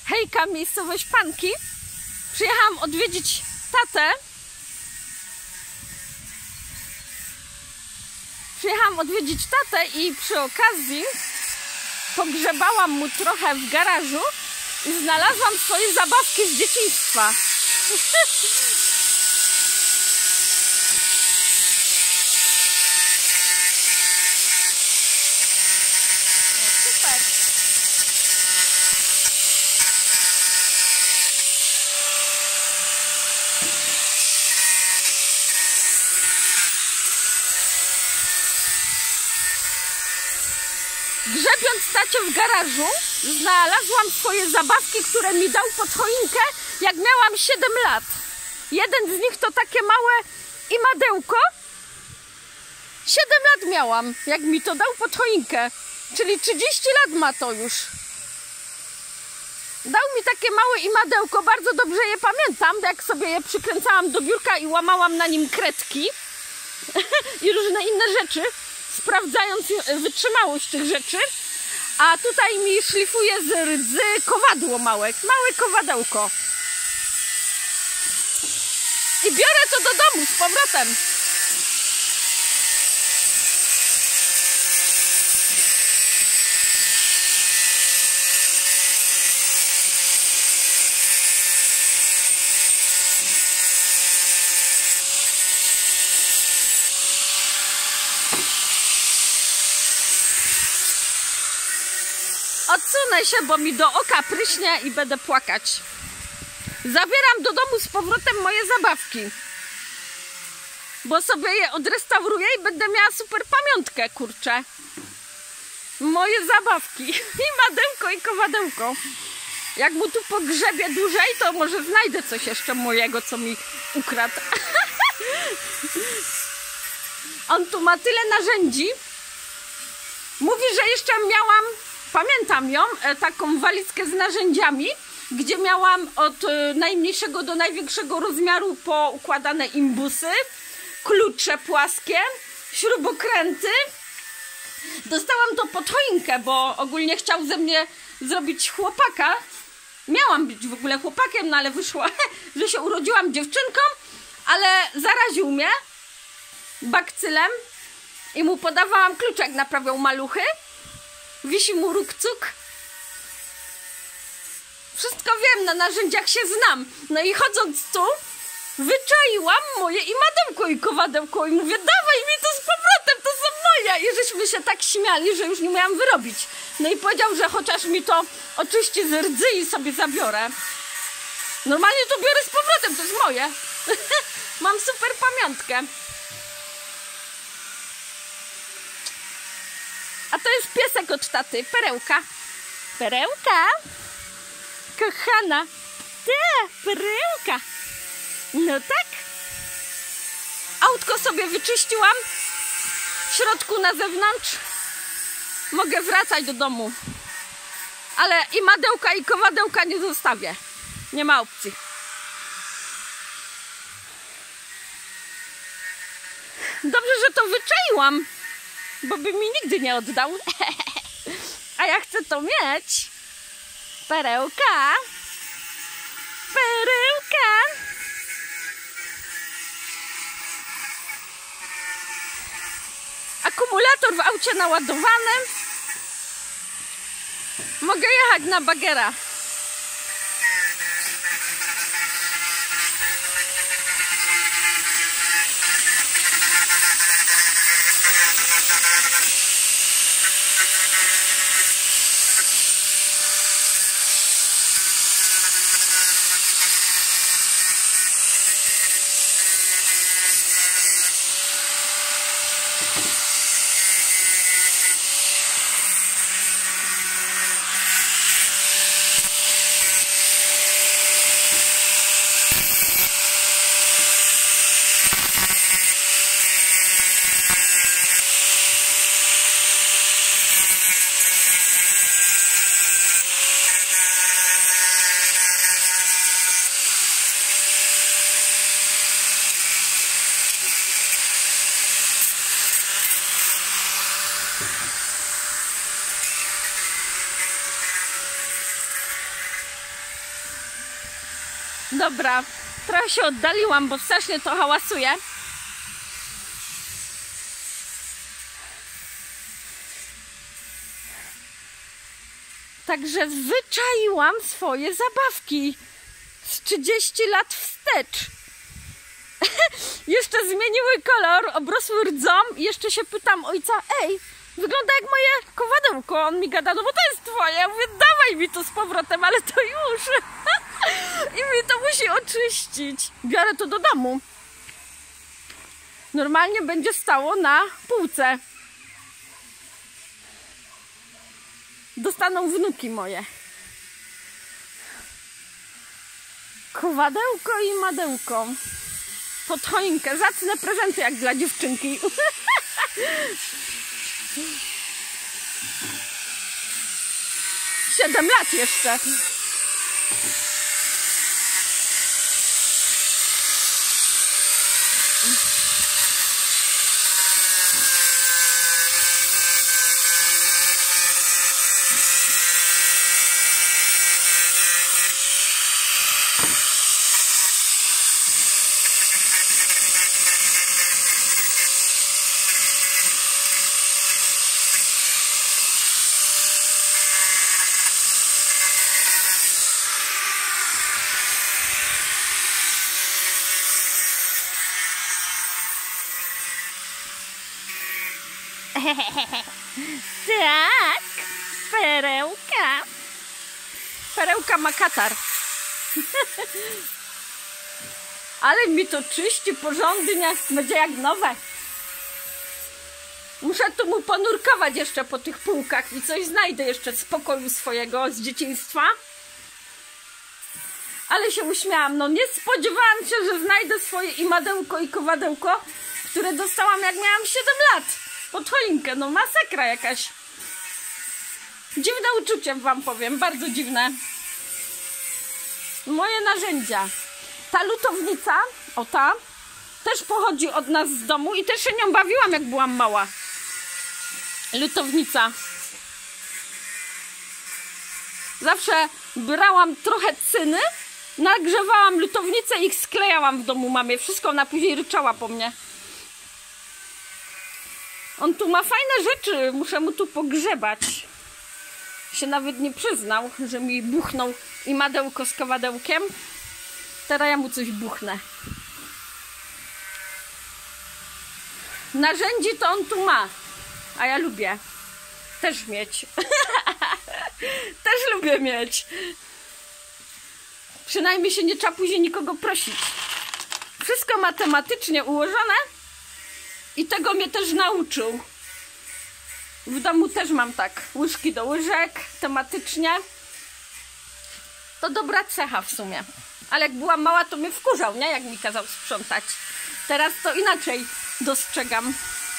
Hejka, miejscowość Panki. Przyjechałam odwiedzić tatę. I przy okazji pogrzebałam mu trochę w garażu i znalazłam swoje zabawki z dzieciństwa. Super. Grzebiąc tacie w garażu, znalazłam swoje zabawki, które mi dał pod choinkę, jak miałam 7 lat. Jeden z nich to takie małe imadełko. 7 lat miałam, jak mi to dał pod choinkę. Czyli 30 lat ma to już. Dał mi takie małe imadełko, bardzo dobrze je pamiętam, jak sobie je przykręcałam do biurka i łamałam na nim kredki i różne inne rzeczy, sprawdzając wytrzymałość tych rzeczy. A tutaj mi szlifuje z rdzy kowadło małe kowadełko. I biorę to do domu z powrotem. Odsunę się, bo mi do oka pryśnie i będę płakać. Zabieram do domu z powrotem moje zabawki, bo sobie je odrestauruję i będę miała super pamiątkę, kurczę. Moje zabawki. I madełko, i kowadełko. Jak mu tu pogrzebię dłużej, to może znajdę coś jeszcze mojego, co mi ukradł. On tu ma tyle narzędzi. Mówi, że jeszcze miałam, pamiętam ją, taką walizkę z narzędziami, gdzie miałam od najmniejszego do największego rozmiaru poukładane imbusy, klucze płaskie, śrubokręty. Dostałam to pod choinkę, bo ogólnie chciał ze mnie zrobić chłopaka. Miałam być w ogóle chłopakiem, no ale wyszło, że się urodziłam dziewczynką, ale zaraził mnie bakcylem i mu podawałam kluczek, naprawiał maluchy. Wisi mu rukcuk. Wszystko wiem, na narzędziach się znam. No i chodząc tu, wyczaiłam moje imadełko i kowadełko i mówię, dawaj mi to z powrotem, to są moje. I żeśmy się tak śmiali, że już nie miałam wyrobić. No i powiedział, że chociaż mi to oczyści z rdzy i sobie zabiorę. Normalnie to biorę z powrotem, to jest moje. Mam super pamiątkę. A to jest piesek od taty, Perełka. Perełka? Kochana. Perełka. No tak. Autko sobie wyczyściłam. W środku, na zewnątrz. Mogę wracać do domu. Ale i madełka, i kowadełka nie zostawię. Nie ma opcji. Dobrze, że to wyczaiłam, bo by mi nigdy nie oddał. A ja chcę to mieć. Perełka. Perełka. Akumulator w aucie naładowany. Mogę jechać na bagera. Dobra, trochę się oddaliłam, bo strasznie to hałasuje. Także wyczaiłam swoje zabawki z 30 lat wstecz. Jeszcze zmieniły kolor, obrosły rdzą i jeszcze się pytam ojca, ej, wygląda jak moje kowadełko. On mi gada, no bo to jest twoje. Ja mówię, dawaj mi to z powrotem, ale to już. I mi to musi oczyścić. Biorę to do domu. Normalnie będzie stało na półce. Dostaną wnuki moje. Kowadełko i madełko. Pod choinkę. Zacne prezenty jak dla dziewczynki. 7 lat jeszcze. Tak, perełka. Perełka ma katar. Ale mi to czyści porządnie. Będzie jak nowe. Muszę tu mu ponurkować jeszcze po tych półkach i coś znajdę jeszcze z pokoju swojego, z dzieciństwa. Ale się uśmiałam. No nie spodziewałam się, że znajdę swoje i madełko i kowadełko, które dostałam jak miałam 7 lat. Pod choinkę, no masakra jakaś. Dziwne uczucie wam powiem, bardzo dziwne. Moje narzędzia. Ta lutownica, o ta, też pochodzi od nas z domu i też się nią bawiłam jak byłam mała. Lutownica. Zawsze brałam trochę cyny, nagrzewałam lutownicę i ich sklejałam w domu mamie. Wszystko ona później ryczała po mnie. On tu ma fajne rzeczy, muszę mu tu pogrzebać. Się nawet nie przyznał, że mi buchnął i madełko z kowadełkiem. Teraz ja mu coś buchnę. Narzędzi to on tu ma, a ja lubię też mieć. Też lubię mieć. Przynajmniej się nie trzeba później nikogo prosić. Wszystko matematycznie ułożone. I tego mnie też nauczył. W domu też mam tak. Łyżki do łyżek, tematycznie. To dobra cecha w sumie. Ale jak byłam mała, to mnie wkurzał, nie? Jak mi kazał sprzątać. Teraz to inaczej dostrzegam.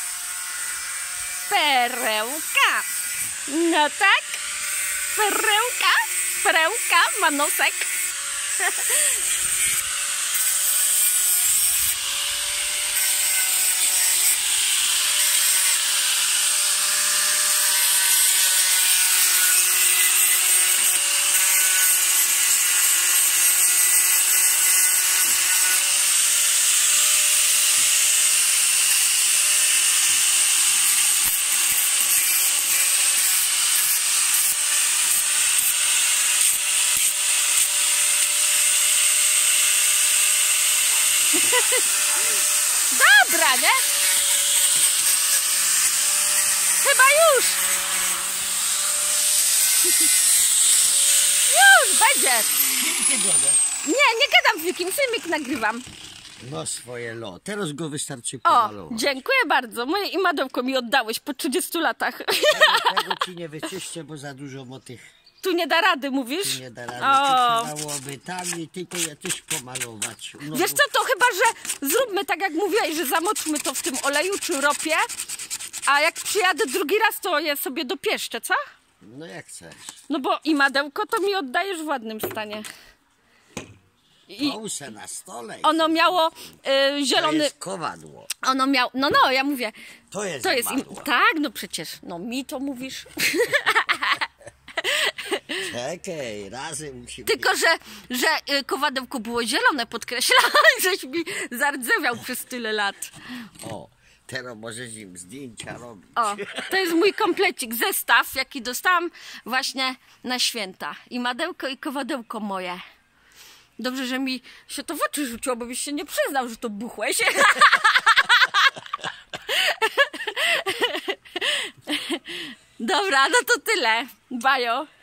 Perełka. No tak. Perełka. Perełka ma nosek. Dobra, nie? Chyba już. Już będzie. Nie gadam filmikiem, filmik nagrywam. No swoje lo. Teraz go wystarczy O, pomalować. dziękuję bardzo. Moje i madełko mi oddałeś po 30 latach. Tego ci nie wyczyszczę, bo za dużo motych. Tu nie da rady, mówisz? Tu nie da rady. O. Tu trzymałoby tam i tylko ja też pomalować. No Wiesz co, to chyba, że zróbmy tak jak mówiłaś, że zamoczmy to w tym oleju czy ropie, a jak przyjadę drugi raz, to je sobie dopieszczę, co? No jak chcesz. No bo i madełko to mi oddajesz w ładnym stanie. I Kołse na stole. ono miało To zielony... jest kowadło. Ono miało... No, ja mówię... To jest im... madło. Tak, no przecież. No mi to mówisz. Czekaj, razem musimy... Tylko, że kowadełko było zielone, podkreślałeś, żeś mi zardzewiał przez tyle lat. O, teraz możesz im zdjęcia robić. O, to jest mój komplecik, zestaw, jaki dostałam właśnie na święta. I madełko, i kowadełko moje. Dobrze, że mi się to w oczy rzuciło, bo byś się nie przyznał, że to buchłeś. Dobra, no to tyle. Bajo.